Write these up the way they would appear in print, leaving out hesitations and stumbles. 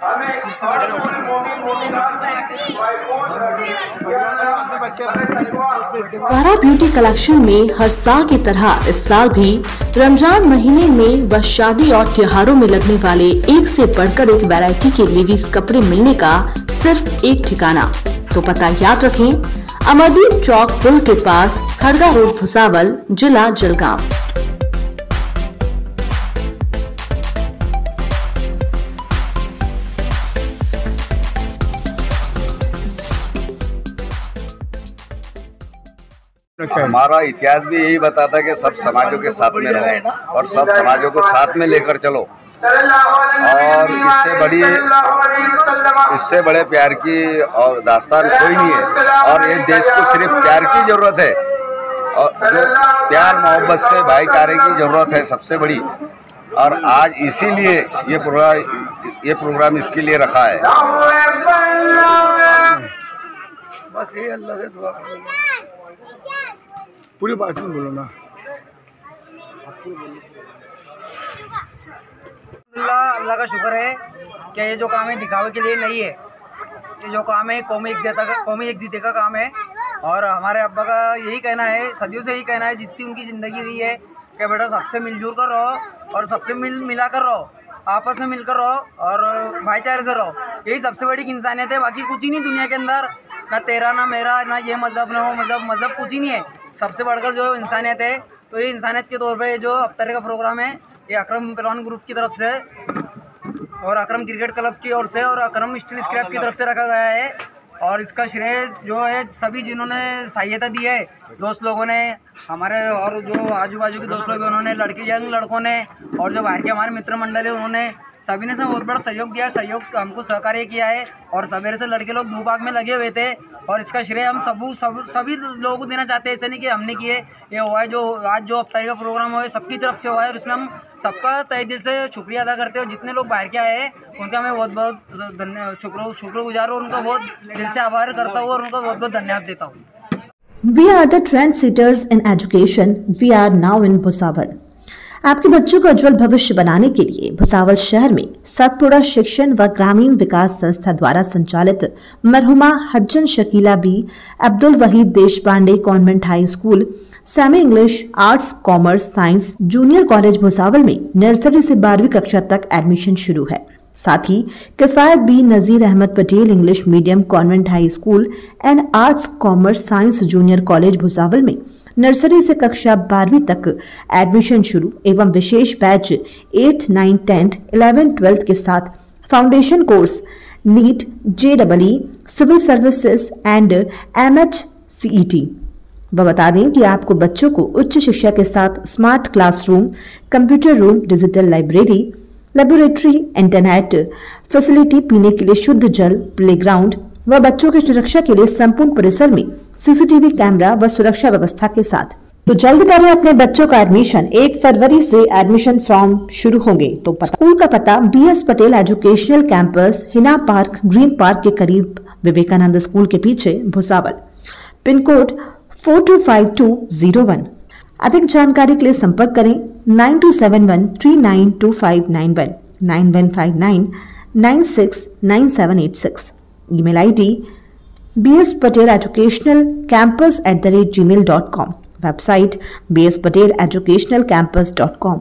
तारा beauty collection में हर साल की तरह इस साल भी रमजान महीने में व शादी और त्योहारों में लगने वाले एक से बढ़कर एक वैरायटी के लेडीज कपड़े मिलने का सिर्फ एक ठिकाना। तो पता याद रखें, अमरदीप चौक पुल के पास, खड़गा रोड, भुसावल, जिला जलगांव। हमारा इतिहास भी यही बताता है कि सब समाजों के साथ में रहो और सब समाजों को साथ में लेकर चलो। और इससे बड़े प्यार की और दास्तान कोई नहीं है। और ये देश को सिर्फ प्यार की जरूरत है, और जो प्यार मोहब्बत से भाईचारे की जरूरत है सबसे बड़ी। और आज इसीलिए ये प्रोग्राम इसके लिए रखा है। बस ये अल्लाह से दुआ करो, पूरी बात में बोलो ना। अल्लाह का शुक्र है कि ये जो काम है दिखावे के लिए नहीं है। ये जो काम है कौमी एकजुटता का काम है। और हमारे अब्बा का यही कहना है, सदियों से यही कहना है, जितनी उनकी ज़िंदगी हुई है कि बेटा सबसे मिलजुल कर रहो और सबसे मिला कर रहो, आपस में मिलकर रहो और भाईचारे से रहो। यही सबसे बड़ी इंसानियत है। बाकी कुछ ही नहीं दुनिया के अंदर, ना तेरा ना मेरा, ना ये मज़हब ना वो मज़हब कुछ ही नहीं है। सबसे बढ़कर जो इंसानियत है, तो ये इंसानियत के तौर पे जो अफ्तारी का प्रोग्राम है, ये अकरम पहलवान ग्रुप की तरफ से और अकरम क्रिकेट क्लब की ओर से और अकरम स्टील स्क्रैप की तरफ से रखा गया है। और इसका श्रेय जो है सभी जिन्होंने सहायता दी है, दोस्त लोगों ने, हमारे और जो आजू बाजू के दोस्त लोग हैं उन्होंने, लड़कों ने, और जो बाहर के हमारे मित्र मंडल है उन्होंने, सभी ने बहुत बड़ा सहयोग दिया है। सहयोग हमको सहकार्य किया है। और सवेरे से लड़के लोग धूप आग में लगे हुए थे और इसका श्रेय हम सभी लोगों को देना चाहते हैं। ऐसे नहीं कि हमने किए, ये हुआ है जो आज जो अफ्तारी का प्रोग्राम हुआ है सबकी तरफ से हुआ है। और इसमें हम सबका तहे दिल से शुक्रिया अदा करते हैं। जितने लोग बाहर के आए हैं उनका मैं बहुत शुक्रगुजार और उनका बहुत दिल से आभार करता हूँ और उनका बहुत बहुत धन्यवाद देता हूँ। We are the trendsetters in education. We are now in Bhusawal. आपके बच्चों का उज्जवल भविष्य बनाने के लिए भुसावल शहर में सतपुड़ा शिक्षण व ग्रामीण विकास संस्था द्वारा संचालित मरहुमा हज्जन Shakila Bi Abdul Wahid Deshpande convent high school, semi English, arts, commerce, science junior college Bhusawal में नर्सरी से 12वीं कक्षा तक एडमिशन शुरू है। साथ ही Kifayat Bi Nazir Ahmed Patel English medium convent high school and arts, commerce, science junior college Bhusawal में नर्सरी से कक्षा 12वीं तक एडमिशन शुरू एवं विशेष बैच 8, 9, 10, 11, 12 के साथ foundation course NEET, JEE, civil services and MHCET। बता दें कि आपको बच्चों को उच्च शिक्षा के साथ smart classroom, computer room, digital library, laboratory, internet facility, पीने के लिए शुद्ध जल, प्लेग्राउंड व बच्चों की सुरक्षा के लिए संपूर्ण परिसर में CCTV कैमरा व सुरक्षा व्यवस्था के साथ। तो जल्द करें अपने बच्चों का एडमिशन। 1 फरवरी से एडमिशन फॉर्म शुरू होंगे। तो स्कूल का पता BS Patel educational campus, Hina park, green park के करीब, विवेकानंद स्कूल के पीछे, भुसावल। Pin code 425201। अधिक जानकारी के लिए संपर्क करें 9271392591 9159 969786। Email ID bspateleducationalcampus@gmail.com। Website bspateleducationalcampus.com।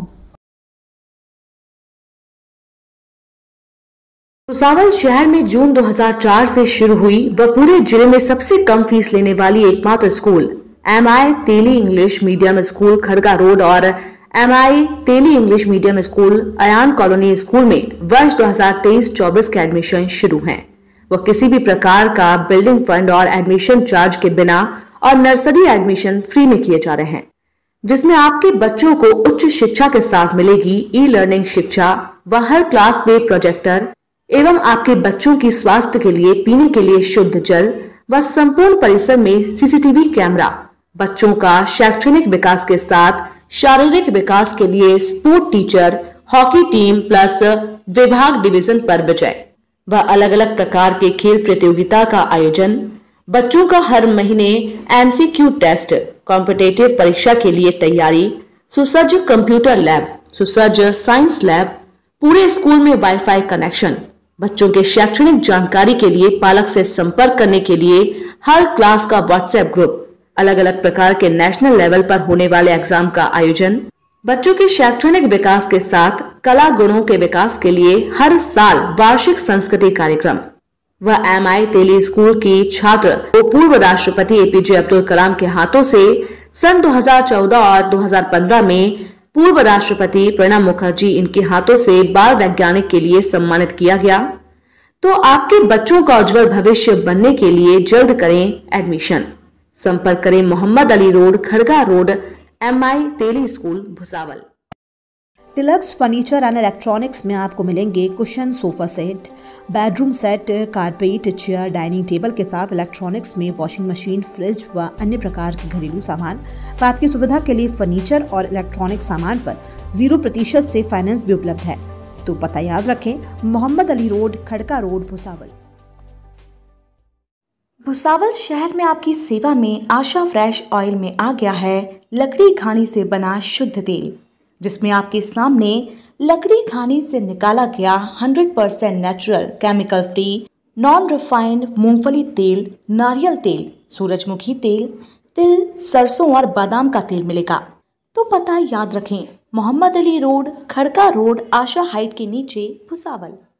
Bhusawal शहर में जून 2004 से शुरू हुई व पूरे जिले में सबसे कम फीस लेने वाली एकमात्र school MI Teli English medium school Khadga road और MI Teli English medium school Ayan colony school में वर्ष 2023-24 के एडमिशन शुरू हैं। वो किसी भी प्रकार का बिल्डिंग फंड और एडमिशन चार्ज के बिना और नर्सरी एडमिशन फ्री में किए जा रहे हैं, जिसमें आपके बच्चों को उच्च शिक्षा के साथ मिलेगी ई-लर्निंग शिक्षा व हर क्लास में प्रोजेक्टर एवं आपके बच्चों की स्वास्थ्य के लिए पीने के लिए शुद्ध जल व संपूर्ण परिसर में CCTV कैमरा। बच्चों का शैक्षणिक विकास के साथ शारीरिक विकास के लिए sport teacher, hockey team plus विभाग डिवीजन पर विजय व अलग अलग प्रकार के खेल प्रतियोगिता का आयोजन। बच्चों का हर महीने MCQ टेस्ट, कॉम्पिटिटिव परीक्षा के लिए तैयारी, सुसज्ज कंप्यूटर लैब, सुसज्ज साइंस लैब, पूरे स्कूल में वाईफाई कनेक्शन, बच्चों के शैक्षणिक जानकारी के लिए पालक से संपर्क करने के लिए हर क्लास का व्हाट्सएप ग्रुप, अलग अलग प्रकार के नेशनल लेवल पर होने वाले एग्जाम का आयोजन, बच्चों के शैक्षणिक विकास के साथ कला गुणों के विकास के लिए हर साल वार्षिक संस्कृति कार्यक्रम। वह MI तेली स्कूल की छात्र और पूर्व राष्ट्रपति APJ अब्दुल कलाम के हाथों से सन 2014 और 2015 में पूर्व राष्ट्रपति प्रणब मुखर्जी इनके हाथों से बाल वैज्ञानिक के लिए सम्मानित किया गया। तो आपके बच्चों का उज्जवल भविष्य बनने के लिए जल्द करें एडमिशन। संपर्क करें Mohammed Ali road, Khadga road, MI Teli school, Bhusawal. Deluxe furniture and electronics में आपको मिलेंगे cushion, sofa set, bedroom set, carpet, chair, dining table के साथ इलेक्ट्रॉनिक्स में वॉशिंग मशीन, फ्रिज व अन्य प्रकार के घरेलू सामान व आपकी सुविधा के लिए फर्नीचर और इलेक्ट्रॉनिक सामान पर 0% से फाइनेंस भी उपलब्ध है। तो पता याद रखें, मोहम्मद अली रोड, खड़का रोड, भुसावल। भुसावल शहर में आपकी सेवा में आशा फ्रेश ऑयल में आ गया है लकड़ी घानी से बना शुद्ध तेल, जिसमें आपके सामने लकड़ी घानी से निकाला गया 100% natural, chemical free, non refined मूंगफली तेल, नारियल तेल, सूरजमुखी तेल, तिल, सरसों और बादाम का तेल मिलेगा। तो पता याद रखें, Mohammed Ali road, Khadka road, Asha height के नीचे, भुसावल।